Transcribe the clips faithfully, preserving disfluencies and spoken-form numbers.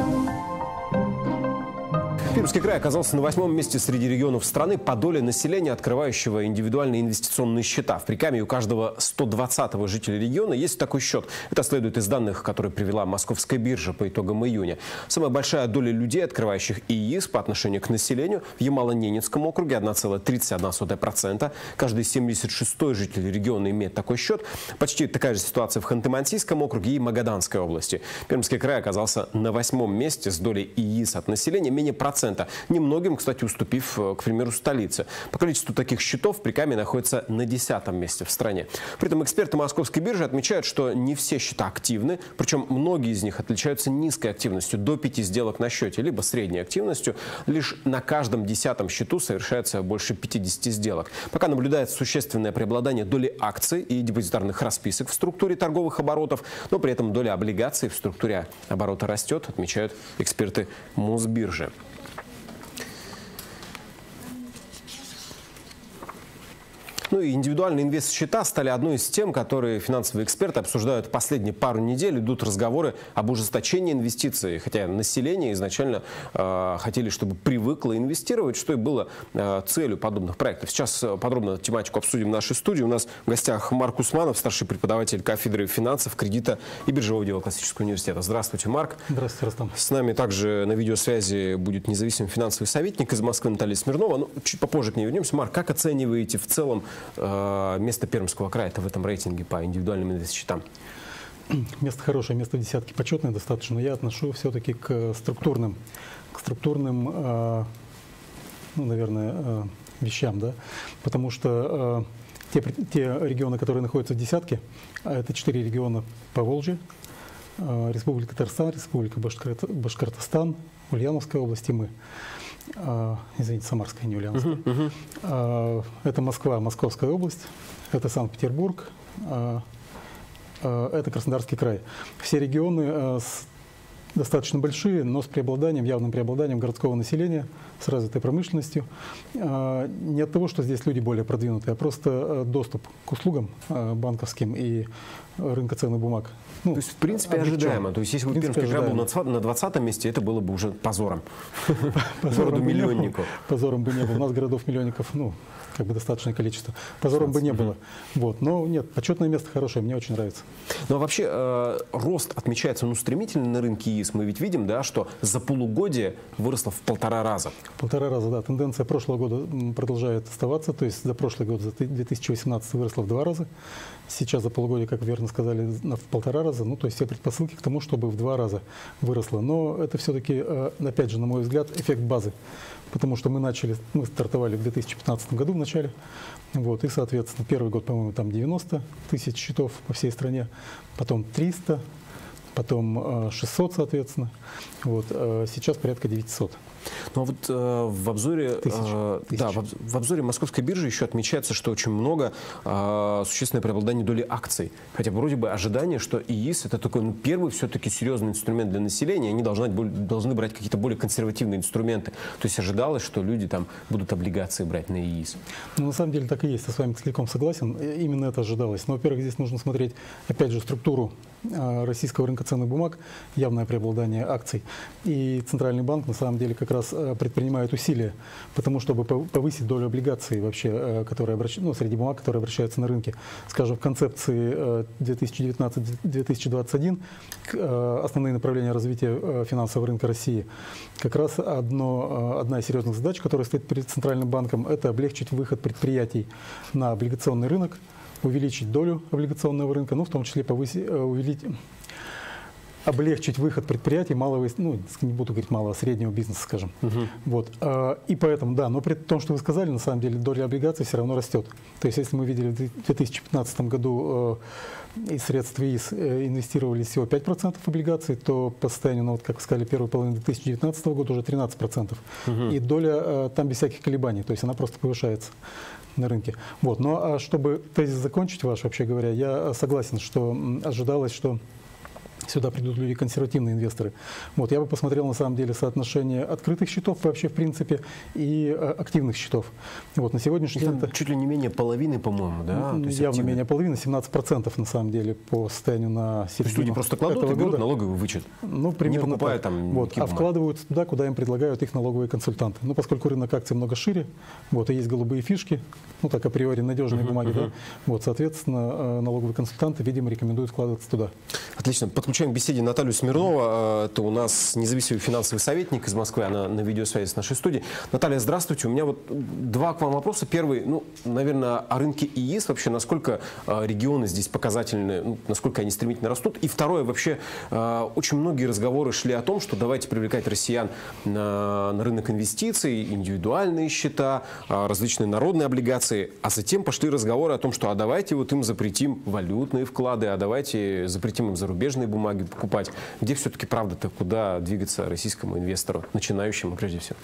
Пермский край оказался на восьмом месте среди регионов страны по доле населения, открывающего индивидуальные инвестиционные счета. В Прикамье у каждого сто двадцатого жителя региона есть такой счет. Это следует из данных, которые привела Московская биржа по итогам июня. Самая большая доля людей, открывающих ИИС по отношению к населению, в Ямало-Ненецком округе одна целая тридцать одна сотая процента. Каждый семьдесят шестой житель региона имеет такой счет. Почти такая же ситуация в Ханты-Мансийском округе и Магаданской области. Пермский край оказался на восьмом месте с долей ИИС от населения менее процента. Немногим, кстати, уступив, к примеру, столице. По количеству таких счетов Прикамье находится на десятом месте в стране. При этом эксперты Московской биржи отмечают, что не все счета активны, причем многие из них отличаются низкой активностью, до пяти сделок на счете, либо средней активностью. Лишь на каждом десятом счету совершается больше пятидесяти сделок. Пока наблюдается существенное преобладание доли акций и депозитарных расписок в структуре торговых оборотов, но при этом доля облигаций в структуре оборота растет, отмечают эксперты Мосбиржи. Ну и индивидуальные инвест-счета стали одной из тем, которые финансовые эксперты обсуждают последние пару недель. Идут разговоры об ужесточении инвестиций, хотя население изначально э, хотели, чтобы привыкло инвестировать, что и было э, целью подобных проектов. Сейчас подробно тематику обсудим в нашей студии. У нас в гостях Марк Усманов, старший преподаватель кафедры финансов, кредита и биржевого дела Классического университета. Здравствуйте, Марк. Здравствуйте, Рустам. С нами также на видеосвязи будет независимый финансовый советник из Москвы Наталья Смирнова. Ну, чуть попозже к ней вернемся. Марк, как оцениваете в целом место Пермского края-то в этом рейтинге по индивидуальным инвест-счетам? Место хорошее, место в десятке почетное достаточно, но я отношу все-таки к структурным, к структурным, э, ну, наверное, э, вещам, да, потому что э, те, те регионы, которые находятся в десятке, а это четыре региона Поволжья, э, Республика Татарстан, Республика Башкорт, Башкортостан, Ульяновская область и мы. Uh, извините, Самарская, не Ульяновская. Uh -huh, uh -huh. Uh, это Москва, Московская область, это Санкт-Петербург, uh, uh, это Краснодарский край. Все регионы uh, с, достаточно большие, но с преобладанием, явным преобладанием городского населения, с развитой промышленностью. Uh, не от того, что здесь люди более продвинутые, а просто uh, доступ к услугам uh, банковским и рынка ценных бумаг. Ну, то есть, в принципе, облегчен. Ожидаемо. То есть, если бы Пермский край был на двадцатом месте, это было бы уже позором. Городу-миллионнику. Позором бы не было. У нас городов-миллионников, ну, как бы достаточное количество. Позором бы не было. Вот. Но нет, почетное место хорошее, мне очень нравится. Ну, а вообще, э, рост отмечается, ну, стремительно на рынке ИИС. Мы ведь видим, да, что за полугодие выросло в полтора раза. Полтора раза, да. Тенденция прошлого года продолжает оставаться. То есть, за прошлый год, за две тысячи восемнадцатый, выросла в два раза. Сейчас за полугодие, как верно сказали, в полтора раза. Ну, то есть все предпосылки к тому, чтобы в два раза выросло. Но это все-таки, опять же, на мой взгляд, эффект базы. Потому что мы начали, мы стартовали в две тысячи пятнадцатом году в начале. Вот, и, соответственно, первый год, по-моему, там девяносто тысяч счетов по всей стране. Потом триста, потом шестьсот, соответственно. Вот, сейчас порядка девятисот. Но вот э, в обзоре, Тысяч. э, Тысяч. да, в, в обзоре Московской биржи еще отмечается, что очень много э, существенное преобладание доли акций. Хотя вроде бы ожидание, что ИИС это такой, ну, первый все-таки серьезный инструмент для населения, они должны, должны брать какие-то более консервативные инструменты. То есть ожидалось, что люди там будут облигации брать на ИИС. Ну, на самом деле так и есть, я с вами целиком согласен. Именно это ожидалось. Но, во-первых, здесь нужно смотреть, опять же, структуру э, российского рынка ценных бумаг, явное преобладание акций. И Центральный банк, на самом деле, как раз предпринимают усилия потому, чтобы повысить долю облигаций вообще, которые обращ... ну, среди бумаг, которые обращаются на рынке. Скажем, в концепции две тысячи девятнадцать — две тысячи двадцать один основные направления развития финансового рынка России. Как раз одно, одна из серьезных задач, которая стоит перед Центральным банком, это облегчить выход предприятий на облигационный рынок, увеличить долю облигационного рынка, ну, в том числе повысить, увеличить... облегчить выход предприятий малого, ну, не буду говорить малого, среднего бизнеса, скажем. Uh-huh. Вот. И поэтому, да, но при том, что вы сказали, на самом деле доля облигаций все равно растет. То есть, если мы видели в две тысячи пятнадцатом году из средств ИИС инвестировали всего пять процентов облигаций, то по состоянию, ну, вот, как вы сказали, первой половины две тысячи девятнадцатого года уже тринадцать процентов. Uh-huh. И доля там без всяких колебаний, то есть она просто повышается на рынке. Вот. Ну, а чтобы тезис закончить ваш, вообще говоря, я согласен, что ожидалось, что Сюда придут люди консервативные инвесторы. Вот, я бы посмотрел на самом деле соотношение открытых счетов вообще в принципе и э, активных счетов. Вот, на сегодняшний день это чуть ли не менее половины, по-моему, да? Ну, явно активные. Менее половины, семнадцать процентов на самом деле по состоянию на середину. То есть люди просто кладут и берут налоговый вычет, ну, примерно не покупая так. там вот, а вкладывают туда, куда им предлагают их налоговые консультанты. Ну, поскольку рынок акций много шире, вот, и есть голубые фишки, ну так априори надежные uh-huh, бумаги, uh-huh. да, вот, соответственно, налоговые консультанты, видимо, рекомендуют вкладываться туда. Отлично. Подключаем к беседе Наталью Смирнова. Это у нас независимый финансовый советник из Москвы. Она на видеосвязи с нашей студией. Наталья, здравствуйте. У меня вот два к вам вопроса. Первый, ну, наверное, о рынке ИИС. Вообще, насколько регионы здесь показательны, ну, насколько они стремительно растут. И второе, вообще, очень многие разговоры шли о том, что давайте привлекать россиян на, на рынок инвестиций, индивидуальные счета, различные народные облигации. А затем пошли разговоры о том, что а давайте вот им запретим валютные вклады, а давайте запретим им зарубежные бумаги покупать. Где все-таки правда-то, куда двигаться российскому инвестору, начинающему прежде всего?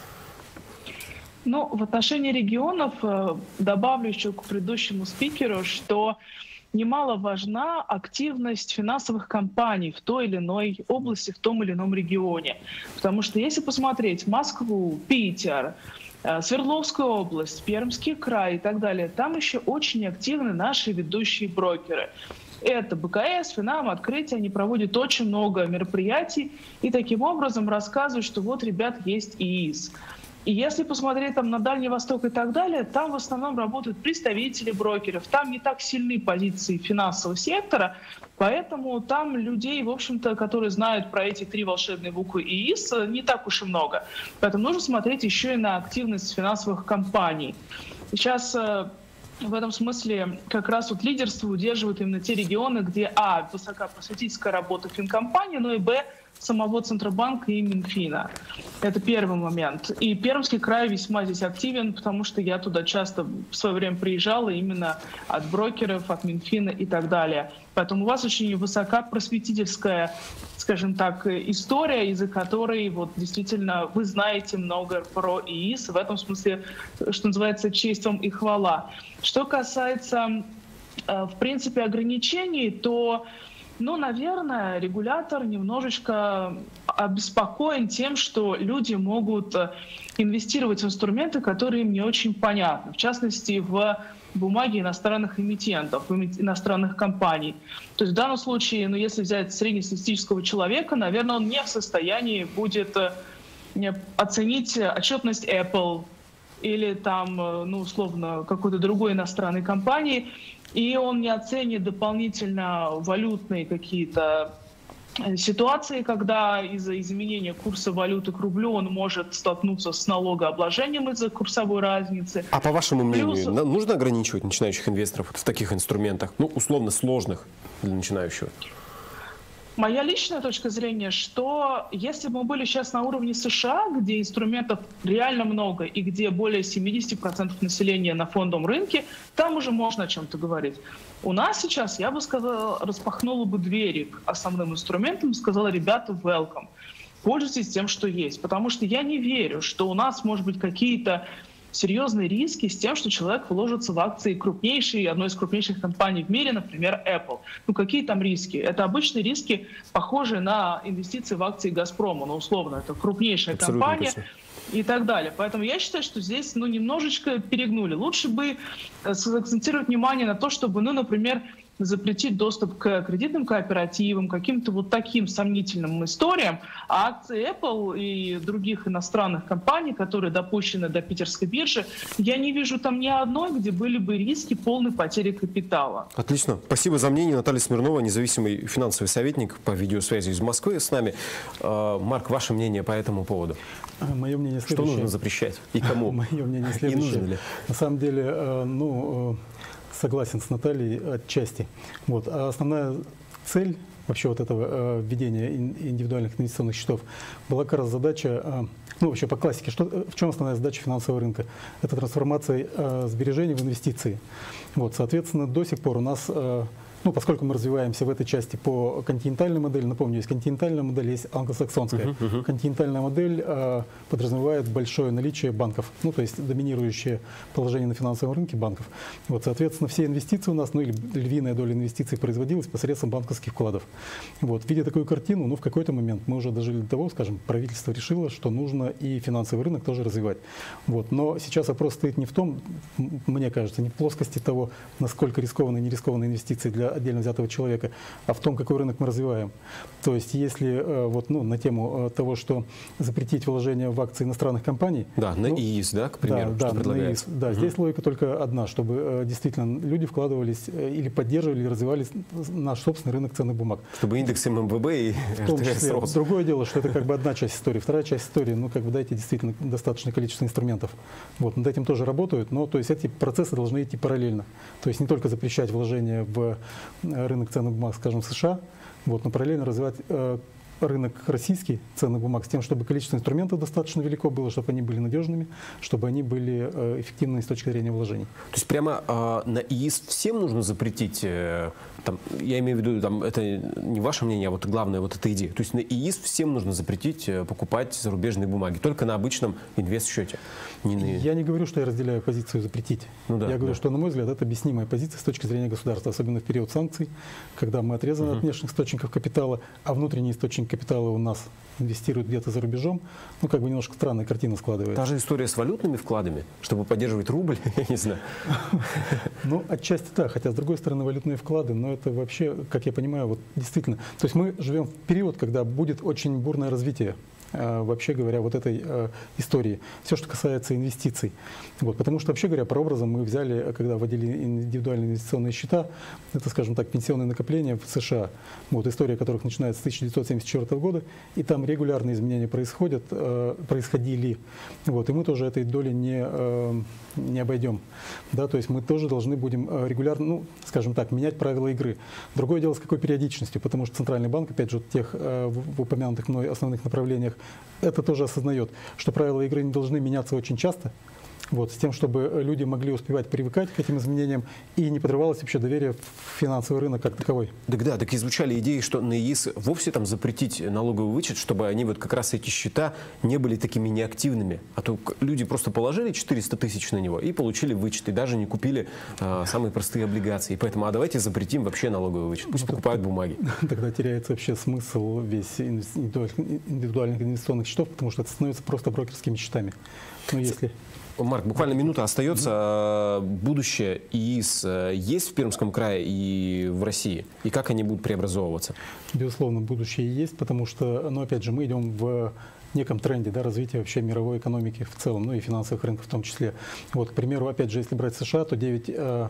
Ну, в отношении регионов добавлю еще к предыдущему спикеру, что немало важна активность финансовых компаний в той или иной области, в том или ином регионе. Потому что если посмотреть Москву, Питер, Свердловскую область, Пермский край и так далее, там еще очень активны наши ведущие брокеры. Это БКС, Финам, Открытие, они проводят очень много мероприятий и таким образом рассказывают, что вот, ребят, есть ИИС. И если посмотреть там на Дальний Восток и так далее, там в основном работают представители брокеров, там не так сильны позиции финансового сектора, поэтому там людей, в общем-то, которые знают про эти три волшебные буквы ИИС, не так уж и много. Поэтому нужно смотреть еще и на активность финансовых компаний. Сейчас в этом смысле как раз вот лидерство удерживают именно те регионы, где а. высока просветительская работа финкомпании, ну и б. самого Центробанка и Минфина. Это первый момент. И Пермский край весьма здесь активен, потому что я туда часто в свое время приезжала именно от брокеров, от Минфина и так далее. Поэтому у вас очень высока просветительская, скажем так, история, из-за которой вот действительно вы знаете много про ИИС. В этом смысле, что называется, честь вам и хвала. Что касается, в принципе, ограничений, то ну, наверное, регулятор немножечко обеспокоен тем, что люди могут инвестировать в инструменты, которые им не очень понятны. В частности, в бумаги иностранных эмитентов, иностранных компаний. То есть в данном случае, ну, если взять среднестатистического человека, наверное, он не в состоянии будет оценить отчетность Apple или там, ну, условно, какой-то другой иностранной компании, и он не оценит дополнительно валютные какие-то ситуации, когда из-за изменения курса валюты к рублю он может столкнуться с налогообложением из-за курсовой разницы. А по вашему мнению, Плюс... нужно ограничивать начинающих инвесторов в таких инструментах, ну, условно сложных для начинающего? Моя личная точка зрения, что если бы мы были сейчас на уровне США, где инструментов реально много и где более семьдесят процентов населения на фондовом рынке, там уже можно о чем-то говорить. У нас сейчас, я бы сказала, распахнула бы двери к основным инструментам и сказала: ребята, welcome, пользуйтесь тем, что есть. Потому что я не верю, что у нас, может быть, какие-то серьезные риски с тем, что человек вложится в акции крупнейшей, одной из крупнейших компаний в мире, например, Apple. Ну какие там риски? Это обычные риски, похожие на инвестиции в акции Газпрома. Ну условно, это крупнейшая Абсолютно компания. Точно. И так далее. Поэтому я считаю, что здесь ну, немножечко перегнули. Лучше бы сакцентировать внимание на то, чтобы, ну, например, запретить доступ к кредитным кооперативам, каким-то вот таким сомнительным историям, а акции Apple и других иностранных компаний, которые допущены до питерской биржи, я не вижу там ни одной, где были бы риски полной потери капитала. Отлично. Спасибо за мнение. Наталья Смирнова, независимый финансовый советник по видеосвязи из Москвы с нами. Марк, ваше мнение по этому поводу? Мое мнение следующее. Что нужно запрещать и кому? Мое мнение следующее. И нужно ли? На самом деле, ну... согласен с Натальей отчасти. Вот. А основная цель вообще вот этого введения индивидуальных инвестиционных счетов была как раз задача, ну вообще по классике, что, в чем основная задача финансового рынка? Это трансформация сбережений в инвестиции. Вот, соответственно, до сих пор у нас Ну, поскольку мы развиваемся в этой части по континентальной модели, напомню, есть континентальная модель, есть англосаксонская. Uh-huh, uh-huh. Континентальная модель э, подразумевает большое наличие банков, ну, то есть доминирующее положение на финансовом рынке банков. Вот, соответственно, все инвестиции у нас, ну, или львиная доля инвестиций производилась посредством банковских вкладов. Вот, видя такую картину, ну, в какой-то момент мы уже дожили до того, скажем, правительство решило, что нужно и финансовый рынок тоже развивать. Вот, но сейчас вопрос стоит не в том, мне кажется, не в плоскости того, насколько рискованные и нерискованные инвестиции для отдельно взятого человека, а в том, какой рынок мы развиваем. То есть, если вот, ну, на тему того, что запретить вложения в акции иностранных компаний. Да, на ну, ИИС, да, к примеру, да, что да, предлагается. На ИИС, да, угу. Здесь логика только одна, чтобы действительно люди вкладывались или поддерживали, или развивали наш собственный рынок ценных бумаг. Чтобы индекс эм эм вэ бэ и в том числе. рос. Другое дело, что это как бы одна часть истории. Вторая часть истории, ну, как бы дайте действительно достаточное количество инструментов. Вот, над этим тоже работают, но то есть эти процессы должны идти параллельно. То есть не только запрещать вложения в рынок ценных бумаг, скажем, в США, вот, но параллельно развивать э, рынок российский ценных бумаг с тем, чтобы количество инструментов достаточно велико было, чтобы они были надежными, чтобы они были э, эффективными с точки зрения вложений. То есть прямо э, на ИИС всем нужно запретить, э, там, я имею в виду, там, это не ваше мнение, а вот главное вот эта идея. То есть на ИИС всем нужно запретить э, покупать зарубежные бумаги, только на обычном инвест-счете. Не на... Я не говорю, что я разделяю позицию запретить. Ну, да, я говорю, да. что, на мой взгляд, это объяснимая позиция с точки зрения государства, особенно в период санкций, когда мы отрезаны uh-huh. от внешних источников капитала, а внутренний источник капитала у нас инвестируют где-то за рубежом. Ну, как бы немножко странная картина складывается. Та же история с валютными вкладами, чтобы поддерживать рубль, я не знаю. Ну, отчасти да, хотя, с другой стороны, валютные вклады, но это вообще, как я понимаю, вот действительно, то есть мы живем в период, когда будет очень бурное развитие, вообще говоря, вот этой э, истории. Все, что касается инвестиций. Вот, потому что, вообще говоря, прообразом мы взяли, когда вводили индивидуальные инвестиционные счета, это, скажем так, пенсионные накопления в США, вот, история которых начинается с тысяча девятьсот семьдесят четвёртого года, и там регулярные изменения происходят, э, происходили. Вот, и мы тоже этой доли не, э, не обойдем. Да, то есть мы тоже должны будем регулярно, ну, скажем так, менять правила игры. Другое дело, с какой периодичностью, потому что Центральный банк, опять же, в тех э, в упомянутых мной основных направлениях, это тоже осознает, что правила игры не должны меняться очень часто, вот, с тем, чтобы люди могли успевать привыкать к этим изменениям и не подрывалось вообще доверие в финансовый рынок как таковой. Так да, так и звучали идеи, что на ИИС вовсе там запретить налоговый вычет, чтобы они вот как раз эти счета не были такими неактивными. А то люди просто положили четыреста тысяч на него и получили вычет, и даже не купили а, самые простые облигации. И поэтому, а давайте запретим вообще налоговый вычет, пусть ну, покупают бумаги. Тогда теряется вообще смысл весь индивидуальных инвестиционных счетов, потому что это становится просто брокерскими счетами. Ну, если... Марк, буквально минута остается. Будущее ИИС есть в Пермском крае и в России? И как они будут преобразовываться? Безусловно, будущее есть, потому что, ну, опять же, мы идем в неком тренде, да, развития вообще мировой экономики в целом, ну и финансовых рынков в том числе. Вот, к примеру, опять же, если брать США, то девять...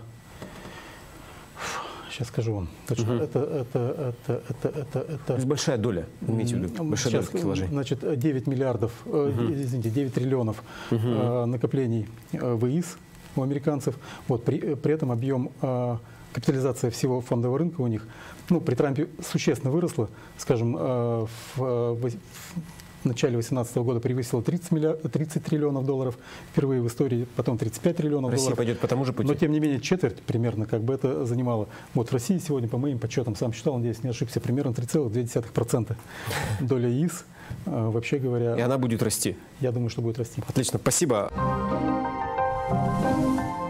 Сейчас скажу вам. Точно. Угу. Это, это, это, это, это, это... То есть большая доля, имейте в виду, большая Сейчас, доля таких вложений. Значит, девять миллиардов, угу. э, извините, девять триллионов угу. э, накоплений э, в ИИС у американцев. Вот, при, при этом объем, э, капитализация всего фондового рынка у них, ну, при Трампе существенно выросла, скажем, э, в, в, в начале две тысячи восемнадцатого года превысила тридцать триллионов долларов впервые в истории, потом тридцать пять триллионов Россия долларов. Пойдет по тому же пути. Но тем не менее четверть примерно как бы это занимало. Вот в России сегодня, по моим подсчетам, сам считал, надеюсь, не ошибся, примерно три целых две десятых процента доля ИИС, вообще говоря. И она будет расти? Я думаю, что будет расти. Отлично, спасибо.